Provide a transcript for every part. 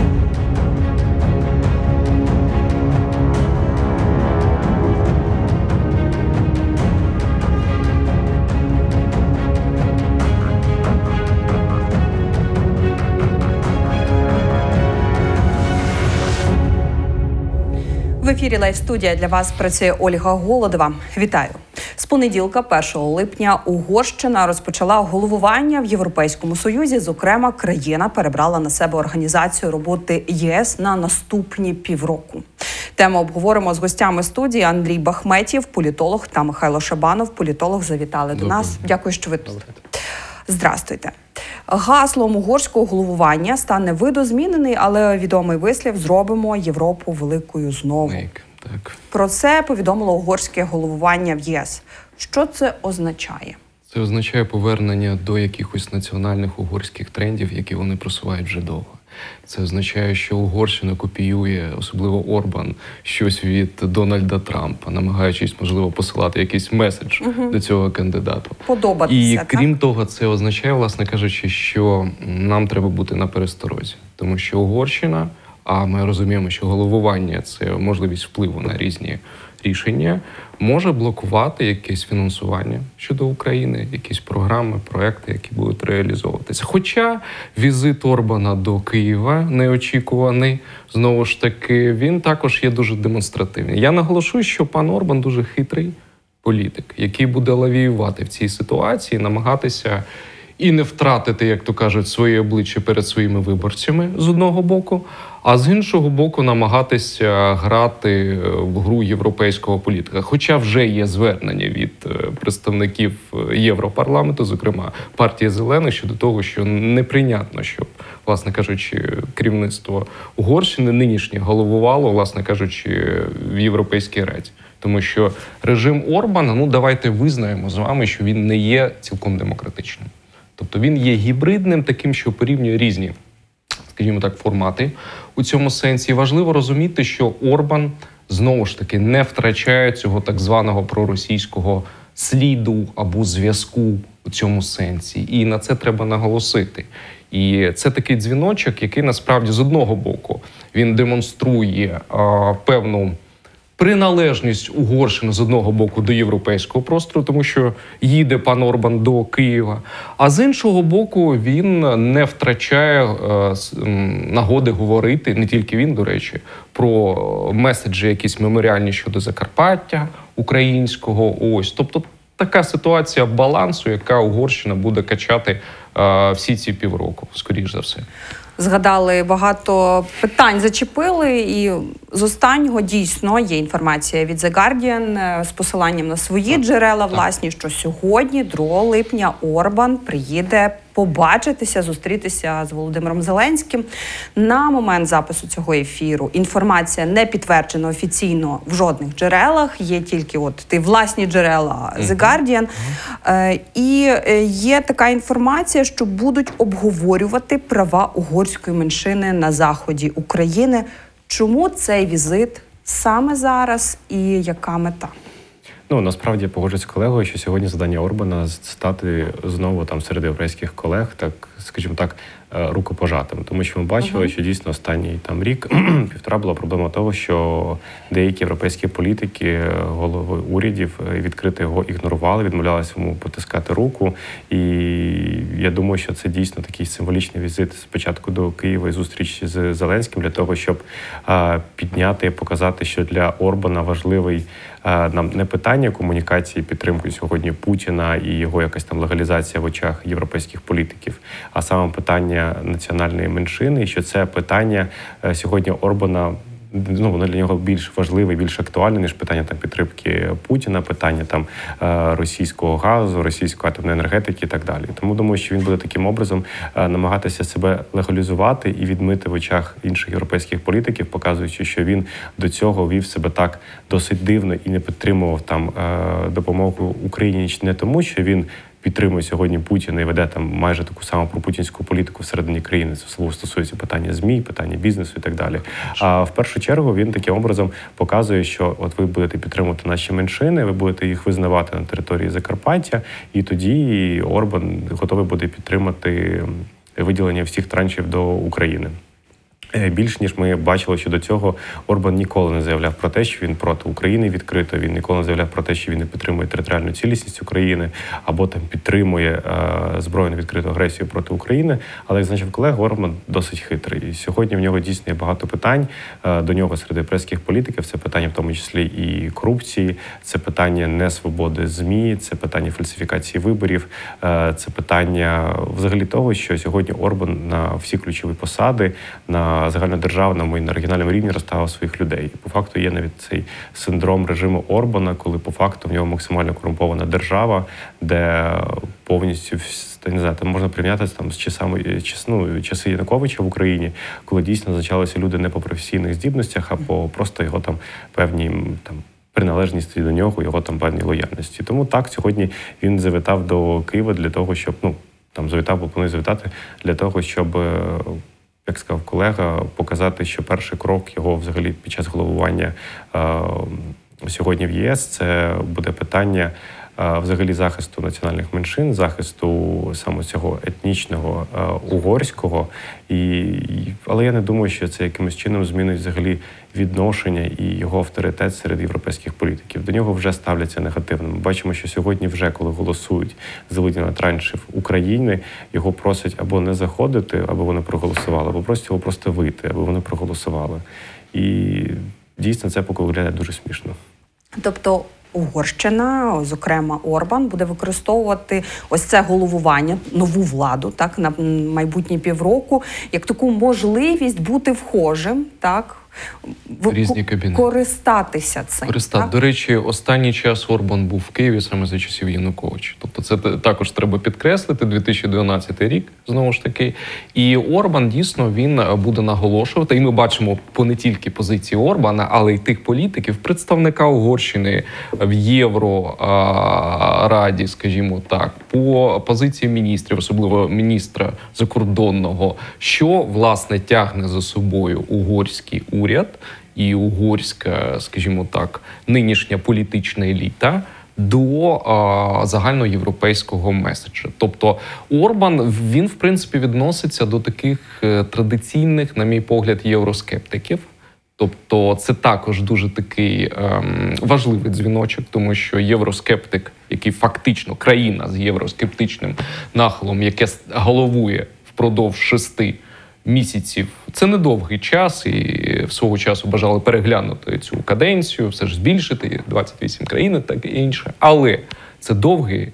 В ефірі Лайв-студія для вас працює Ольга Голодова. Вітаю! З понеділка, 1 липня, Угорщина розпочала головування в Європейському Союзі. Зокрема, країна перебрала на себе організацію роботи ЄС на наступні півроку. Тему обговоримо з гостями студії. Андрій Бахметєв, політолог, та Михайло Шабанов, політолог, завітали до нас. Дякую, що ви тут. Здрастуйте. Гаслом угорського головування стане видозмінений, але відомий вислів «Зробимо Європу великою знову». Так. Про це повідомило угорське головування в ЄС. Що це означає? Це означає повернення до якихось національних угорських трендів, які вони просувають вже довго. Це означає, що Угорщина копіює, особливо Орбан, щось від Дональда Трампа, намагаючись, можливо, посилати якийсь меседж до цього кандидата. Подобатися, І так? крім того, це означає, власне кажучи, що нам треба бути на пересторозі. Тому що Угорщина, а ми розуміємо, що головування – це можливість впливу на різні рішення, може блокувати якесь фінансування щодо України, якісь програми, проекти, які будуть реалізовуватися. Хоча візит Орбана до Києва, неочікуваний, знову ж таки, він також є дуже демонстративний. Я наголошую, що пан Орбан дуже хитрий політик, який буде лавіювати в цій ситуації, намагатися і не втратити, як то кажуть, своє обличчя перед своїми виборцями з одного боку, а з іншого боку намагатися грати в гру європейського політика. Хоча вже є звернення від представників Європарламенту, зокрема партії Зелених, щодо того, що неприйнятно, щоб, власне кажучи, керівництво Угорщини нинішнє головувало, власне кажучи, в Європейській Раді. Тому що режим Орбана, давайте визнаємо з вами, що він не є цілком демократичним. Тобто він є гібридним, таким, що порівнює різні, скажімо так, формати у цьому сенсі. І важливо розуміти, що Орбан, знову ж таки, не втрачає цього так званого проросійського сліду або зв'язку у цьому сенсі. І на це треба наголосити. І це такий дзвіночок, який насправді з одного боку він демонструє певну приналежність Угорщини з одного боку до європейського простору, тому що їде пан Орбан до Києва, а з іншого боку він не втрачає нагоди говорити, не тільки він, до речі, про меседжі якісь меморіальні щодо Закарпаття українського. Тобто така ситуація балансу, яка Угорщина буде качати всі ці півроку, скоріш за все. Згадали, багато питань зачепили, і з останнього дійсно є інформація від The Guardian з посиланням на свої джерела, власні, що сьогодні, 2 липня, Орбан приїде побачитися, зустрітися з Володимиром Зеленським. На момент запису цього ефіру інформація не підтверджена офіційно в жодних джерелах, є тільки власні джерела The Guardian. І є така інформація, що будуть обговорювати права угорської меншини на заході України. Чому цей візит саме зараз і яка мета? Насправді, я погоджуюсь з колегою, що сьогодні завдання Орбана стати знову серед європейських колег, так, скажімо так, рукопожатим. Тому що ми бачили, що дійсно останній рік, півтора була проблема того, що деякі європейські політики, голови урядів відкрито його ігнорували, відмовлялися йому потискати руку. І я думаю, що це дійсно такий символічний візит спочатку до Києва і зустріч з Зеленським для того, щоб підняти і показати, що для Орбана важливий нам не питання комунікації, підтримки сьогодні Путіна і його якась легалізація в очах європейських політиків, а саме питання національної меншини, і що це питання сьогодні Орбана, воно для нього більш важливе, більш актуальне, ніж питання підтримки Путіна, питання російського газу, російської атомної енергетики і так далі. Тому думаю, що він буде таким образом намагатися себе легалізувати і відмити в очах інших європейських політиків, показуючи, що він до цього вів себе так досить дивно і не підтримував допомогу Україні не тому, що він підтримує сьогодні Путіна і веде майже таку саму пропутінську політику всередині країни. Це особливо стосується питання ЗМІ, питання бізнесу і так далі. А в першу чергу він таким образом показує, що ви будете підтримувати наші меншини, ви будете їх визнавати на території Закарпаття, і тоді Орбан готовий буде підтримати виділення всіх траншів до України. Більш ніж ми бачили, що до цього Орбан ніколи не заявляв про те, що він проти України відкрито, він ніколи не заявляв про те, що він не підтримує територіальну цілісність України або там підтримує збройну відкриту агресію проти України. Але, як зазначив колега, Орбан досить хитрий. І сьогодні в нього дійсно є багато питань до нього серед європейських політиків. Це питання в тому числі і корупції, це питання несвободи ЗМІ, це питання фальсифікації виборів, це питання взагалі того, що сьогодні Орбан на всі ключові посади, на загальнодержавному і на регіональному рівні розставив своїх людей. І по факту є навіть цей синдром режиму Орбана, коли по факту в нього максимально корумпована держава, де повністю, не знаю, там можна порівняти там з часи Януковича в Україні, коли дійсно назначалися люди не по професійних здібностях, а по просто його там певній там приналежності до нього, його там певній лояльності. Тому так, сьогодні він завітав до Києва для того, щоб, планує завітати для того, щоб, як сказав колега, показати, що перший крок його взагалі під час головування сьогодні в ЄС, це буде питання взагалі захисту національних меншин, захисту саме цього етнічного угорського. Але я не думаю, що це якимось чином змінить взагалі відношення і його авторитет серед європейських політиків. До нього вже ставляться негативно. Ми бачимо, що сьогодні вже, коли голосують за виділення траншів України, його просять або не заходити, аби вони проголосували, або просять його просто вийти, аби вони проголосували. І дійсно це поки виглядає дуже смішно. Тобто Угорщина, зокрема Орбан, буде використовувати ось це головування, нову владу, так, на майбутні півроку, як таку можливість бути вхожим, так, різні кабінети. Користатися цим. Так? До речі, останній час Орбан був в Києві саме за часів Януковича. Тобто це також треба підкреслити, 2012 рік, знову ж таки. І Орбан, дійсно, він буде наголошувати, і ми бачимо не тільки позиції Орбана, але й тих політиків, представника Угорщини в Єврораді, скажімо так, по позиції міністрів, особливо міністра закордонного, що, власне, тягне за собою угорський уряд і угорська, скажімо так, нинішня політична еліта до загальноєвропейського меседжу. Тобто Орбан, він, в принципі, відноситься до таких традиційних, на мій погляд, євроскептиків. Тобто це також дуже такий важливий дзвіночок, тому що євроскептик, який фактично країна з євроскептичним нахилом, яке головує впродовж 6 місяців. Це недовгий час, і свого часу бажали переглянути цю каденцію, все ж збільшити, 28 країн, так і інше. Але це довгий,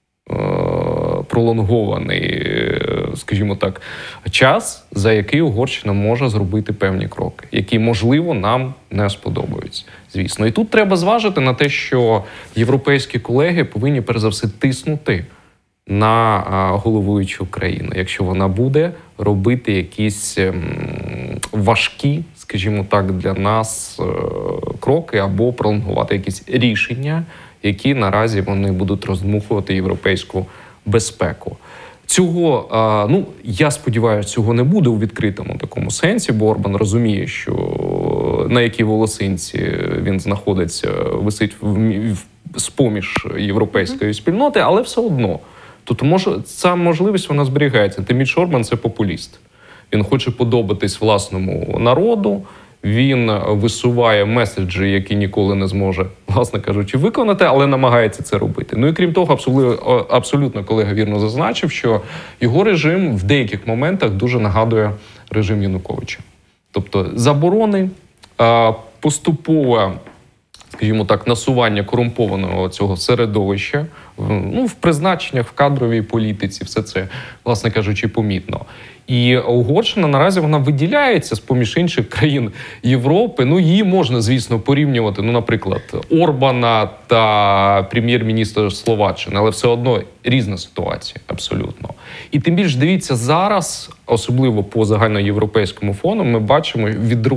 пролонгований, скажімо так, час, за який Угорщина може зробити певні кроки, які, можливо, нам не сподобаються, звісно. І тут треба зважити на те, що європейські колеги повинні, перш за все, тиснути на головуючу країну, якщо вона буде робити якісь важкі, скажімо так, для нас кроки або пролонгувати якісь рішення, які наразі вони будуть роздмухувати європейську безпеку. Цього, я сподіваюся, цього не буде у відкритому такому сенсі, бо Орбан розуміє, що на якій волосинці він знаходиться, висить з-поміж європейської спільноти, але все одно. Тобто ця можливість, вона зберігається. Тим більше Орбан – це популіст. Він хоче подобатись власному народу, він висуває меседжі, які ніколи не зможе, власне кажучи, виконати, але намагається це робити. Ну і крім того, абсолютно колега вірно зазначив, що його режим в деяких моментах дуже нагадує режим Януковича. Тобто заборони, поступове, скажімо так, насування корумпованого цього середовища, в призначеннях, в кадровій політиці, все це, власне кажучи, помітно. І Угорщина наразі вона виділяється з-поміж інших країн Європи. Її можна, звісно, порівнювати, наприклад, Орбана та прем'єр-міністра Словаччини, але все одно різна ситуація, абсолютно. І тим більше, дивіться, зараз, особливо по загальноєвропейському фону, ми бачимо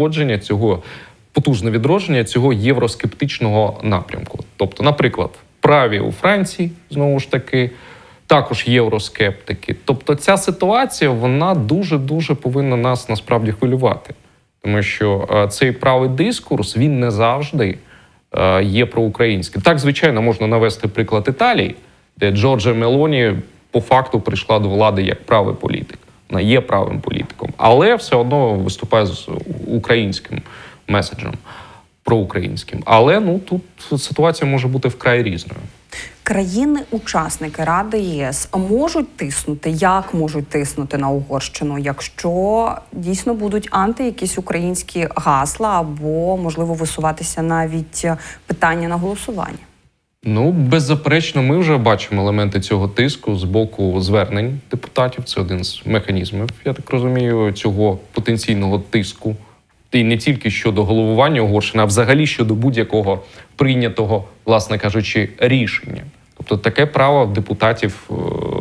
потужне відродження цього євроскептичного напрямку. Тобто, наприклад, праві у Франції, знову ж таки, також євроскептики. Тобто ця ситуація, вона дуже-дуже повинна нас насправді хвилювати. Тому що цей правий дискурс, він не завжди є проукраїнським. Так, звичайно, можна навести приклад Італії, де Джорджа Мелоні по факту прийшла до влади як правий політик. Вона є правим політиком. але все одно виступає з українським меседжем, проукраїнським. Але тут ситуація може бути вкрай різною. Країни-учасники Ради ЄС можуть тиснути, як можуть тиснути на Угорщину, якщо дійсно будуть якісь українські гасла або, можливо, висуватися навіть питання на голосування? Беззаперечно, ми вже бачимо елементи цього тиску з боку звернень депутатів. Це один з механізмів, я так розумію, цього потенційного тиску. І не тільки щодо головування Угорщини, а взагалі щодо будь-якого прийнятого, власне кажучи, рішення. Тобто таке право депутатів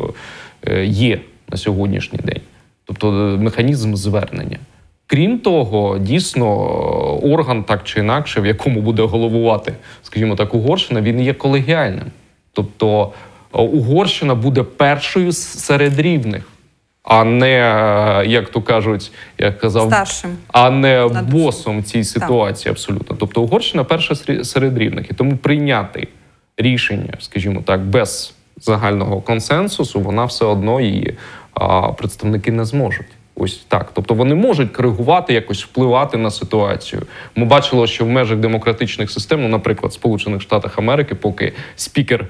є на сьогоднішній день. Тобто механізм звернення. Крім того, дійсно, орган так чи інакше, в якому буде головувати, скажімо так, Угорщина, він є колегіальним. Тобто Угорщина буде першою серед рівних, а не, як то кажуть, як казав, старшим, а не босом в цій ситуації, абсолютно. Тобто Угорщина перша серед рівних. І тому прийняти рішення, скажімо так, без загального консенсусу, вона все одно її представники не зможуть. Ось так. Тобто вони можуть коригувати, якось впливати на ситуацію. Ми бачили, що в межах демократичних систем, наприклад, в Сполучених Штатах Америки, поки спікер,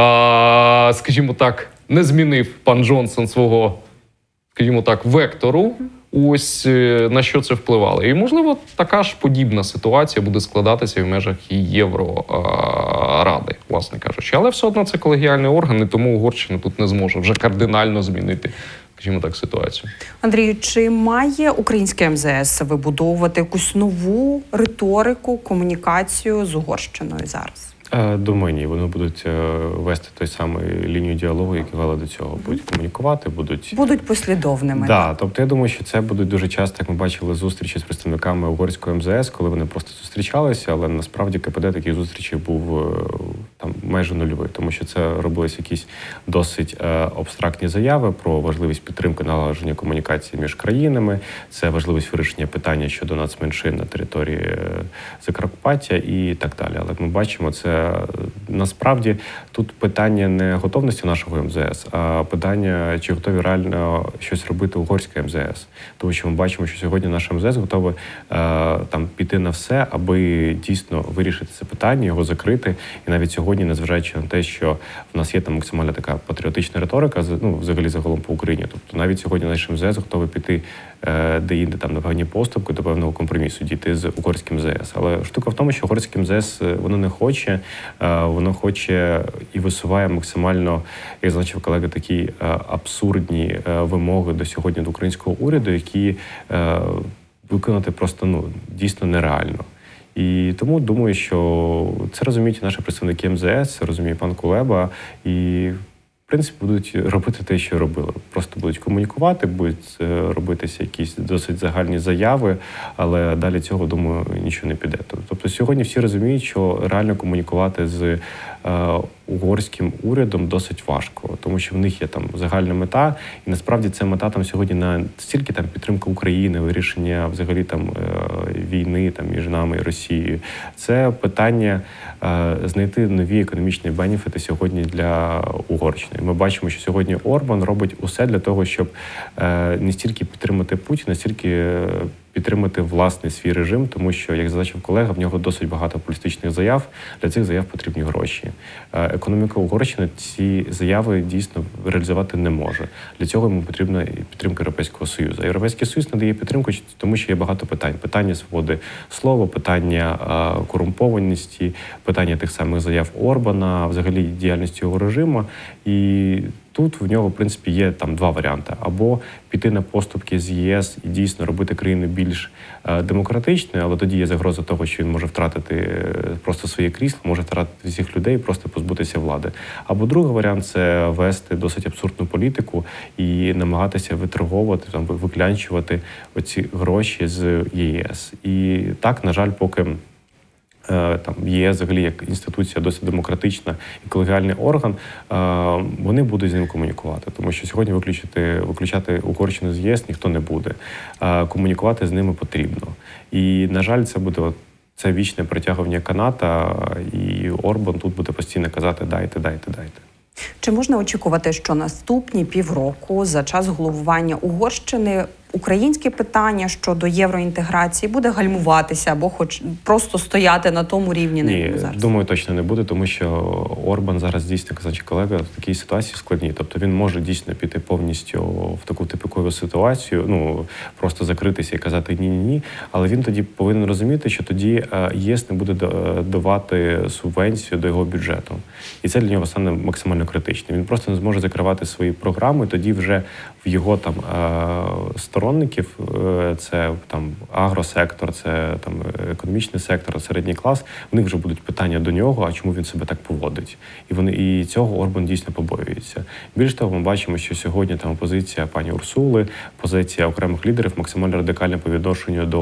скажімо так, не змінив пан Джонсон свого, скажімо так, вектору, ось на що це впливало. І, можливо, така ж подібна ситуація буде складатися і в межах і Євроради, власне кажучи. Але все одно це колегіальний орган, і тому Угорщина тут не зможе вже кардинально змінити, скажімо так, ситуацію. Андрію, чи має українське МЗС вибудовувати якусь нову риторику, комунікацію з Угорщиною зараз? Думаю, ні. Вони будуть вести той самий лінію діалогу, як вели до цього. Будуть комунікувати, будуть послідовними. Да, тобто я думаю, що це будуть дуже часто, як ми бачили, зустрічі з представниками угорського МЗС, коли вони просто зустрічалися, але насправді КПД таких зустрічей був там майже нульовий, тому що це робились якісь досить абстрактні заяви про важливість підтримки налагодження комунікації між країнами, це важливість вирішення питання щодо нацменшин на території Закарпаття і так далі. Але як ми бачимо, це насправді тут питання не готовності нашого МЗС, а питання, чи готові реально щось робити угорське МЗС. Тому що ми бачимо, що сьогодні наш МЗС готовий там піти на все, аби дійсно вирішити це питання, його закрити. І навіть сьогодні, незважаючи на те, що в нас є там максимальна така патріотична риторика, взагалі загалом по Україні. Тобто навіть сьогодні наш МЗС готовий піти де-інде там на певні поступки, до певного компромісу, дійти з угорським МЗС. Але штука в тому, що угорське МЗС, воно не хоче, воно хоче і висуває максимально, як зазначив колега, такі абсурдні вимоги до сьогодні до українського уряду, які виконати просто дійсно нереально. І тому думаю, що це розуміють наші представники МЗС, це розуміє пан Кулеба, і в принципі будуть робити те, що робили. Просто будуть комунікувати, будуть робитися якісь досить загальні заяви, але далі цього, думаю, нічого не піде. Тобто сьогодні всі розуміють, що реально комунікувати з угорським урядом досить важко, тому що в них є там загальна мета, і насправді ця мета там сьогодні не стільки там підтримка України, вирішення взагалі там війни там між нами і Росією. Це питання знайти нові економічні бенефіти сьогодні для Угорщини. Ми бачимо, що сьогодні Орбан робить усе для того, щоб не стільки підтримати Путіна, стільки підтримати власний свій режим, тому що, як зазначив колега, в нього досить багато політичних заяв. Для цих заяв потрібні гроші. Економіка Угорщини ці заяви дійсно реалізувати не може. Для цього йому потрібна підтримка Європейського Союзу. Європейський Союз надає підтримку, тому що є багато питань. Питання свободи слова, питання корумпованості, питання тих самих заяв Орбана, взагалі діяльності його режиму. І тут в нього, в принципі, є там два варіанти. Або піти на поступки з ЄС і дійсно робити країну більш демократичною, але тоді є загроза того, що він може втратити просто своє крісло, може втратити всіх людей, просто позбутися влади. Або другий варіант – це вести досить абсурдну політику і намагатися виторговувати, там, виклянчувати оці гроші з ЄС. І так, на жаль, поки там ЄС взагалі як інституція досить демократична і колегіальний орган, вони будуть з ним комунікувати. Тому що сьогодні виключати Угорщину з ЄС ніхто не буде. Комунікувати з ними потрібно. І, на жаль, це буде це вічне притягування каната, і Орбан тут буде постійно казати «дайте, дайте, дайте». Чи можна очікувати, що наступні півроку за час головування Угорщини українське питання щодо євроінтеграції буде гальмуватися або хоч просто стояти на тому рівні, на якому зараз? Думаю, точно не буде, тому що Орбан зараз дійсно, казачий колега, в такій ситуації складній. Тобто він може дійсно піти повністю в таку типикову ситуацію, просто закритися і казати ні-ні-ні, але він тоді повинен розуміти, що тоді ЄС не буде давати субвенцію до його бюджету. І це для нього стане максимально критичним. Він просто не зможе закривати свої програми, тоді вже в його там сторонників, це там агросектор, це там економічний сектор, середній клас, в них вже будуть питання до нього, а чому він себе так поводить. І цього Орбан дійсно побоюється. Більш того, ми бачимо, що сьогодні там позиція пані Урсули, позиція окремих лідерів максимально радикальна по відношенню до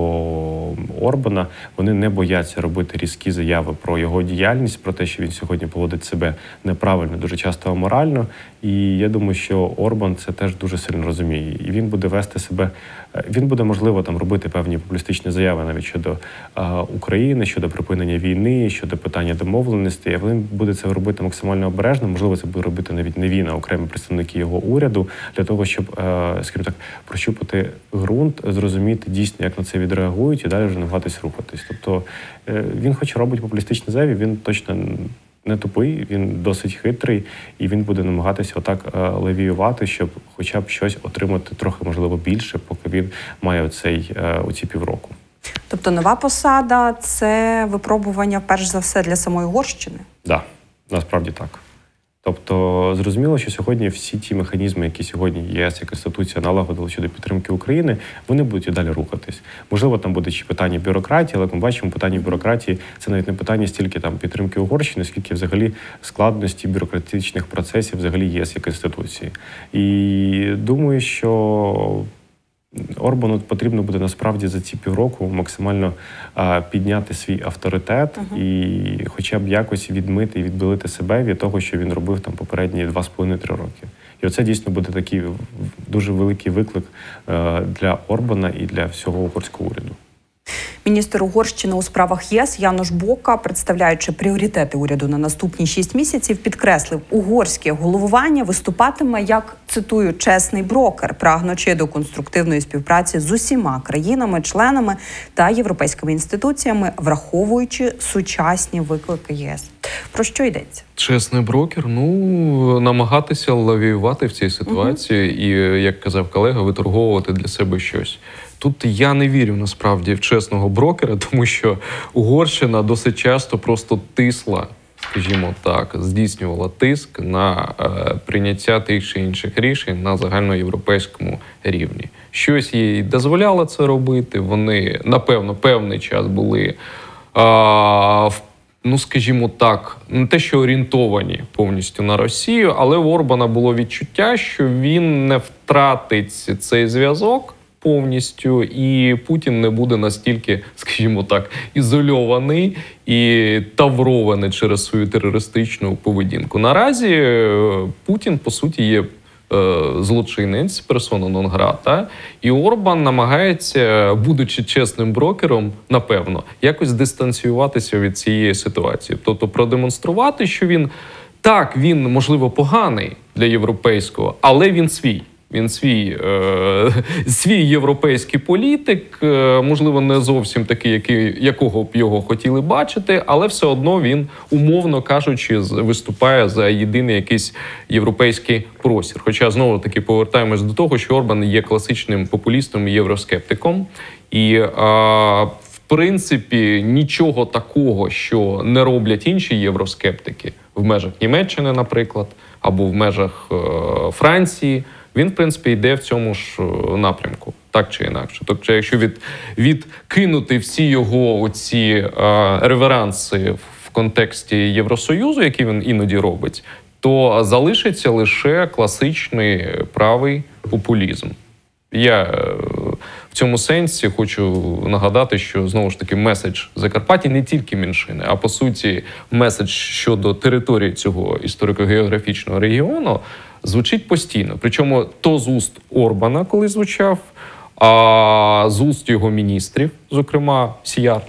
Орбана. Вони не бояться робити різкі заяви про його діяльність, про те, що він сьогодні поводить себе неправильно, дуже часто аморально. І я думаю, що Орбан це теж дуже сильно розуміє. І він буде вести себе, він буде, можливо, там робити певні популістичні заяви навіть щодо України, щодо припинення війни, щодо питання домовленості. Але він буде це робити максимально обережно. Можливо, це буде робити навіть не він, а окремі представники його уряду, для того, щоб, скажімо так, прощупати ґрунт, зрозуміти дійсно, як на це відреагують, і далі вже намагатись рухатись. Тобто він хоч робить популістичні заяви, він точно не тупий, він досить хитрий, і він буде намагатися отак левіювати, щоб хоча б щось отримати трохи, можливо, більше, поки він має оці півроку. Тобто нова посада – це випробування, перш за все, для самої Угорщини? Так, насправді так. Тобто, зрозуміло, що сьогодні всі ті механізми, які сьогодні ЄС і Конституція налагодили щодо підтримки України, вони будуть і далі рухатись. Можливо, там буде ще питання бюрократії, але, як ми бачимо, питання бюрократії – це навіть не питання стільки там підтримки Угорщини, скільки взагалі складності бюрократичних процесів взагалі ЄС і Конституції. І думаю, що Орбану потрібно буде насправді за ці півроку максимально підняти свій авторитет і хоча б якось відмити і відбілити себе від того, що він робив там попередні 2,5-3 роки. І оце дійсно буде такий дуже великий виклик для Орбана і для всього угорського уряду. Міністр Угорщини у справах ЄС Янош Бока, представляючи пріоритети уряду на наступні 6 місяців, підкреслив, угорське головування виступатиме як, цитую, чесний брокер, прагнучи до конструктивної співпраці з усіма країнами-членами та європейськими інституціями, враховуючи сучасні виклики ЄС. Про що йдеться? Чесний брокер, намагатися лавіювати в цій ситуації і, як казав колега, виторговувати для себе щось. Тут я не вірю, насправді, в чесного брокера, тому що Угорщина досить часто просто тисла, скажімо так, здійснювала тиск на прийняття тих чи інших рішень на загальноєвропейському рівні. Щось їй дозволяло це робити, вони, напевно, певний час були скажімо так, не те, що орієнтовані повністю на Росію, але у Орбана було відчуття, що він не втратить цей зв'язок повністю, і Путін не буде настільки, скажімо так, ізольований і таврований через свою терористичну поведінку. Наразі Путін, по суті, є злочинець, персона нон-грата, і Орбан намагається, будучи чесним брокером, напевно, якось дистанціюватися від цієї ситуації. Тобто продемонструвати, що він, можливо, поганий для європейського, але він свій. Він свій європейський політик, можливо, не зовсім такий, якого б його хотіли бачити, але все одно він, умовно кажучи, виступає за єдиний якийсь європейський простір. Хоча, знову-таки, повертаємось до того, що Орбан є класичним популістом і євроскептиком. І, в принципі, нічого такого, що не роблять інші євроскептики в межах Німеччини, наприклад, або в межах Франції, він, в принципі, йде в цьому ж напрямку, так чи інакше. Тобто, якщо відкинути всі його оці реверанси в контексті Євросоюзу, які він іноді робить, то залишиться лише класичний правий популізм. Я в цьому сенсі хочу нагадати, що, знову ж таки, меседж Закарпаття не тільки меншини, а, по суті, меседж щодо території цього історико-географічного регіону звучить постійно. Причому то з уст Орбана, коли звучав, а з уст його міністрів, зокрема Сіярто,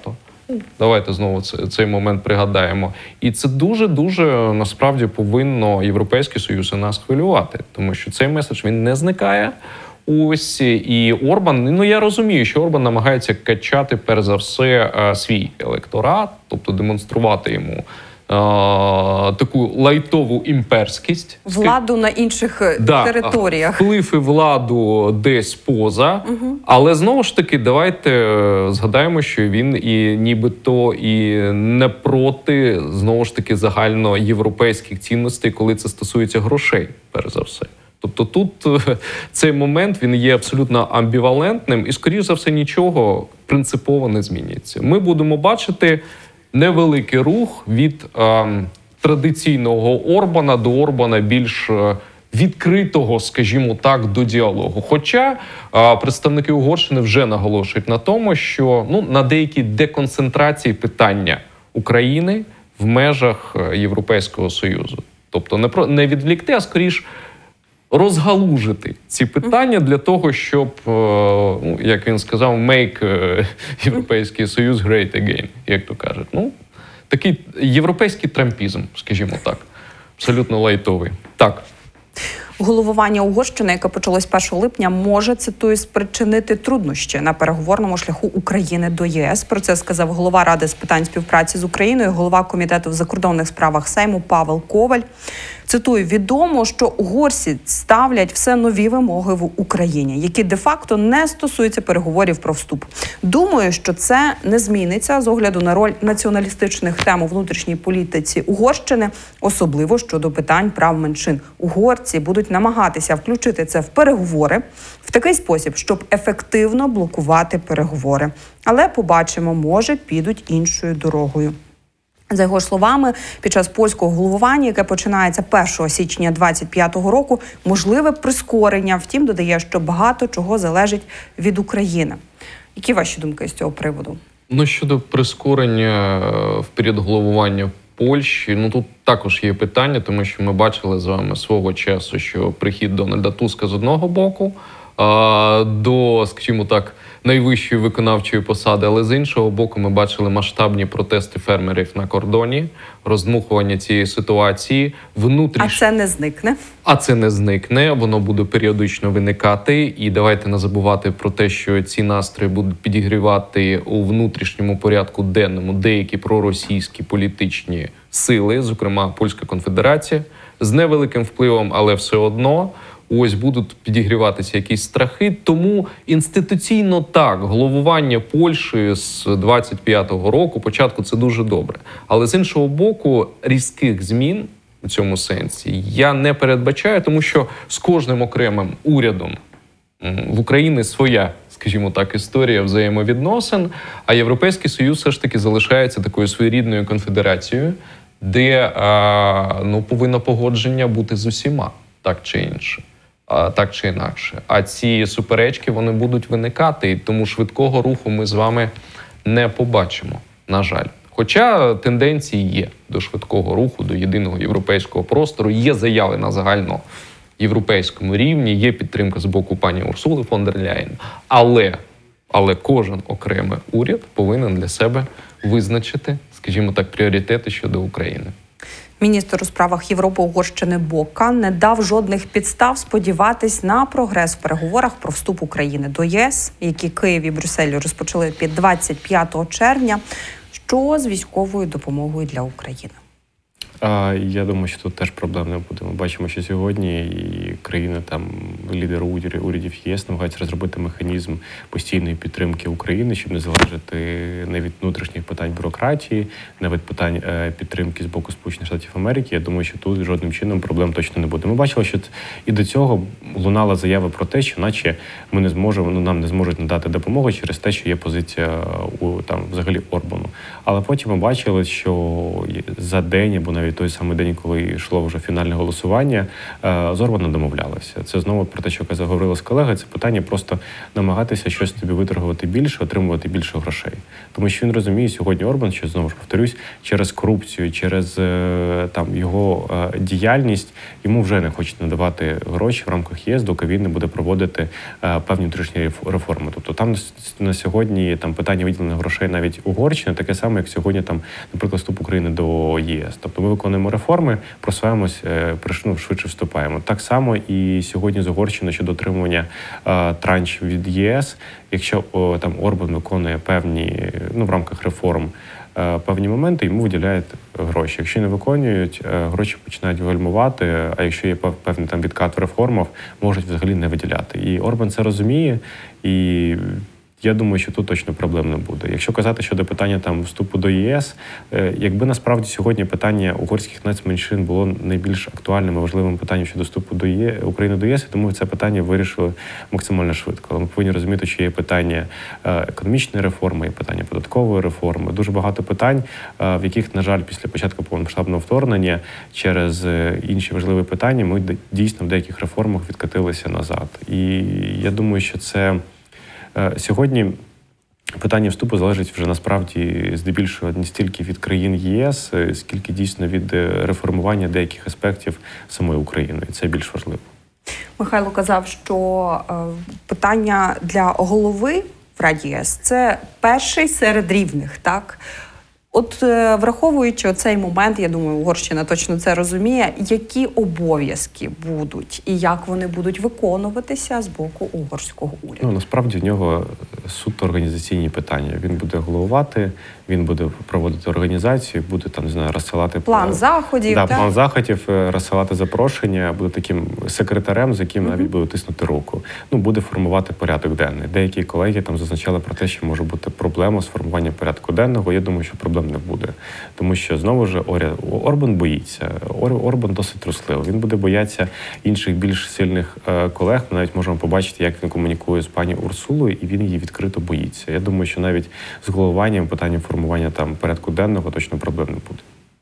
Давайте знову цей момент пригадаємо. І це дуже-дуже, насправді, повинно Європейський Союз і нас хвилювати, тому що цей меседж, він не зникає. Ось, і Орбан, я розумію, що Орбан намагається качати, перш за все, свій електорат, тобто демонструвати йому таку лайтову імперськість. Владу на інших територіях. Вплив і владу десь поза. Але, знову ж таки, давайте згадаємо, що він і нібито і не проти, знову ж таки, загальноєвропейських цінностей, коли це стосується грошей, перш за все. Тобто тут цей момент, він є абсолютно амбівалентним і, скоріш за все, нічого принципово не зміниться. Ми будемо бачити невеликий рух від традиційного Орбана до Орбана більш відкритого, скажімо так, до діалогу. Хоча представники Угорщини вже наголошують на тому, що на деякій деконцентрації питання України в межах Європейського Союзу. Тобто не відвлікти, а скоріш розгалужити ці питання для того, щоб, як він сказав, make Європейський Союз great again, як то кажуть. Такий європейський трампізм, скажімо так, абсолютно лайтовий. Так. Головування Угорщини, яке почалось 1 липня, може, цитую, спричинити труднощі на переговорному шляху України до ЄС. Про це сказав голова Ради з питань співпраці з Україною, голова Комітету в закордонних справах Сейму Павел Коваль. Цитую, відомо, що угорці ставлять все нові вимоги в Україні, які де-факто не стосуються переговорів про вступ. Думаю, що це не зміниться з огляду на роль націоналістичних тем у внутрішній політиці Угорщини, особливо щодо питань прав меншин. Угорці будуть намагатися включити це в переговори в такий спосіб, щоб ефективно блокувати переговори. Але побачимо, може, підуть іншою дорогою. За його словами, під час польського головування, яке починається 1 січня 2025 року, можливе прискорення. Втім, додає, що багато чого залежить від України. Які ваші думки з цього приводу? Щодо прискорення в період головування Польщі, тут також є питання, тому що ми бачили з вами свого часу, що прихід Дональда Туска з одного боку до, скажімо так, найвищої виконавчої посади, але з іншого боку ми бачили масштабні протести фермерів на кордоні, роздмухування цієї ситуації. А це не зникне? А це не зникне, воно буде періодично виникати. І давайте не забувати про те, що ці настрої будуть підігрівати у внутрішньому порядку денному деякі проросійські політичні сили, зокрема Польська конфедерація, з невеликим впливом, але все одно. Ось будуть підігріватися якісь страхи. Тому інституційно так, головування Польщі з 25-го року, початку, це дуже добре. Але з іншого боку, різких змін у цьому сенсі я не передбачаю, тому що з кожним окремим урядом в Україні своя, скажімо так, історія взаємовідносин, а Європейський Союз все ж таки залишається такою своєрідною конфедерацією, де повинно погодження бути з усіма, так чи інше. Так чи інакше. А ці суперечки, вони будуть виникати, і тому швидкого руху ми з вами не побачимо, на жаль. Хоча тенденції є до швидкого руху, до єдиного європейського простору, є заяви на загальноєвропейському рівні, є підтримка з боку пані Урсули фон дер Ляєн. Але кожен окремий уряд повинен для себе визначити, скажімо так, пріоритети щодо України. Міністр у справах Європи Угорщини Бока не дав жодних підстав сподіватись на прогрес в переговорах про вступ України до ЄС, які Київ і Брюссель розпочали під 25 червня, що з військовою допомогою для України. Я думаю, що тут теж проблем не буде. Ми бачимо, що сьогодні і країни, лідери урядів ЄС намагаються розробити механізм постійної підтримки України, щоб не залежати не від внутрішніх питань бюрократії, не від питань підтримки з боку Сполучених Штатів Америки. Я думаю, що тут жодним чином проблем точно не буде. Ми бачили, що і до цього лунала заява про те, що наче ми не зможемо, нам не зможуть надати допомогу через те, що є позиція взагалі Орбану. Але потім ми бачили, що за день або навіть навіть той самий день, коли йшло вже фінальне голосування, з Орбаном домовлялися. Це знову про те, що говорила з колегою, це питання просто намагатися щось тобі виторгувати більше, отримувати більше грошей. Тому що він розуміє сьогодні Орбан, що, знову ж повторюсь, через корупцію, через там його діяльність йому вже не хочуть надавати гроші в рамках ЄС, доки він не буде проводити певні внутрішні реформи. Тобто там на сьогодні там питання виділення грошей навіть Угорщини таке саме, як сьогодні там, наприклад, вступ України до ЄС. Тобто ми виконуємо реформи, просуваємось, швидше вступаємо. Так само і сьогодні з Угорщини щодо отримування траншів від ЄС, якщо там Орбан виконує певні, в рамках реформ, певні моменти, йому виділяють гроші. Якщо не виконують, гроші починають гальмувати, а якщо є певний там відкат в реформах, можуть взагалі не виділяти. І Орбан це розуміє, і я думаю, що тут точно проблем не буде. Якщо казати щодо питання там вступу до ЄС, якби насправді сьогодні питання угорських нацменшин було найбільш актуальним і важливим питанням щодо вступу до України до ЄС, тому це питання вирішили максимально швидко. Але ми повинні розуміти, що є питання економічної реформи, є питання податкової реформи. Дуже багато питань, в яких, на жаль, після початку повномасштабного вторгнення через інші важливі питання ми дійсно в деяких реформах відкатилися назад. І я думаю, що це сьогодні питання вступу залежить вже насправді здебільшого не стільки від країн ЄС, скільки дійсно від реформування деяких аспектів самої України. І це більш важливо. Михайло казав, що питання для голови в Раді ЄС – це перший серед рівних, так? От враховуючи цей момент, я думаю, Угорщина точно це розуміє, які обов'язки будуть і як вони будуть виконуватися з боку угорського уряду? Насправді в нього суто організаційні питання. Він буде головувати, він буде проводити організацію, буде там, не знаю, розсилати план заходів. План заходів, розсилати запрошення, буде таким секретарем, з яким навіть буде тиснути руку. Буде формувати порядок денний. Деякі колеги там зазначали про те, що може бути проблема з формуванням порядку денного. Я думаю, що проблем не буде. Тому що, знову ж, Орбан боїться. Орбан досить трусливий. Він буде боятися інших більш сильних колег. Ми навіть можемо побачити, як він комунікує з пані Урсулою, і він її відкрито боїться. Я думаю, що навіть з головуванням, питанням формування там порядку денного точно проблем не буде.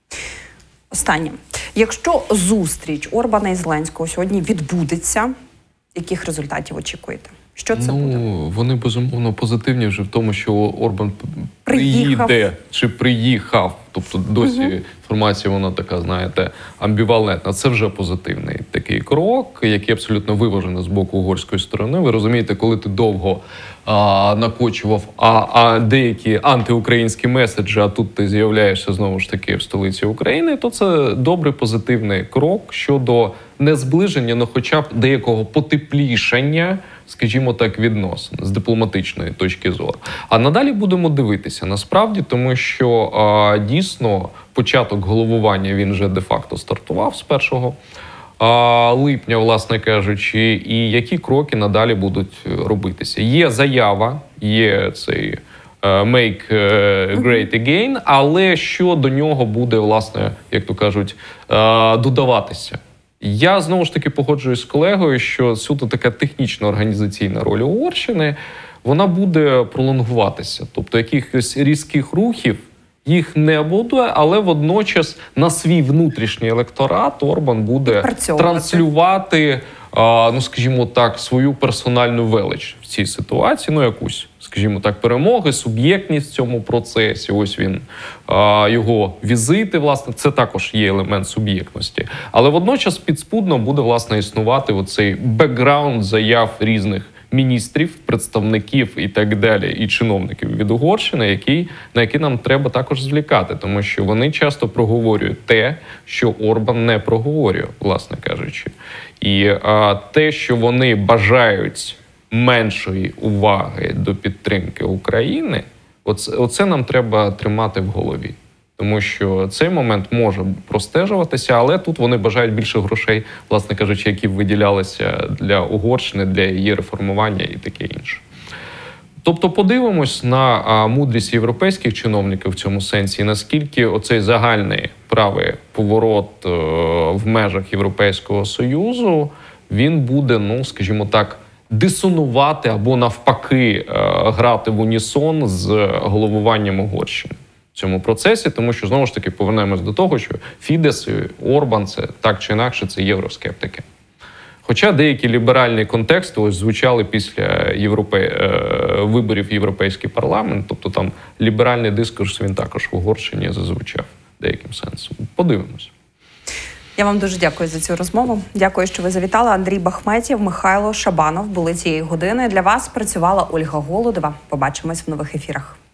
Останнє. Якщо зустріч Орбана і Зеленського сьогодні відбудеться, яких результатів очікуєте? Що це буде? Вони, безумовно, позитивні вже в тому, що Орбан приїде чи приїхав. Тобто досі інформація, вона така, знаєте, амбівалентна. Це вже позитивний такий крок, який абсолютно виважений з боку угорської сторони. Ви розумієте, коли ти довго накочував деякі антиукраїнські меседжі, а тут ти з'являєшся знову ж таки в столиці України, то це добрий позитивний крок щодо не зближення, але хоча б деякого потеплішання, скажімо так, відносин з дипломатичної точки зору. А надалі будемо дивитися насправді, тому що дійсно початок головування він вже де-факто стартував з 1 липня, власне кажучи, і які кроки надалі будуть робитися. Є заява, є цей «Make great again», але що до нього буде, власне, як то кажуть, додаватися. Я, знову ж таки, погоджуюсь з колегою, що суто така технічна організаційна роль Угорщини, вона буде пролонгуватися. Тобто якихось різких рухів їх не буде, але водночас на свій внутрішній електорат Орбан буде транслювати, скажімо так, свою персональну велич в цій ситуації, якусь, скажімо так, перемоги, суб'єктність в цьому процесі. Ось він, його візити, власне, це також є елемент суб'єктності. Але водночас підспудно буде, власне, існувати оцей бекграунд заяв різних міністрів, представників і так далі, і чиновників від Угорщини, на які нам треба також звлікати, тому що вони часто проговорюють те, що Орбан не проговорює, власне кажучи. І те, що вони бажають меншої уваги до підтримки України, оце нам треба тримати в голові. Тому що цей момент може простежуватися, але тут вони бажають більше грошей, власне кажучи, які виділялися для Угорщини, для її реформування і таке інше. Тобто подивимось на мудрість європейських чиновників в цьому сенсі, наскільки оцей загальний правий поворот в межах Європейського Союзу, він буде, скажімо так, дисонувати або навпаки грати в унісон з головуванням Угорщини. в цьому процесі, тому що, знову ж таки, повернемось до того, що Фідес і Орбан – це так чи інакше, це євроскептики. Хоча деякі ліберальні контексти ось звучали після виборів в Європейський парламент, тобто там ліберальний дискурс, він також в Угорщині зазвучав деяким сенсом. Подивимось. Я вам дуже дякую за цю розмову. Дякую, що ви завітали. Андрій Бахметєв, Михайло Шабанов були цієї години. Для вас працювала Ольга Голодова. Побачимось в нових ефірах.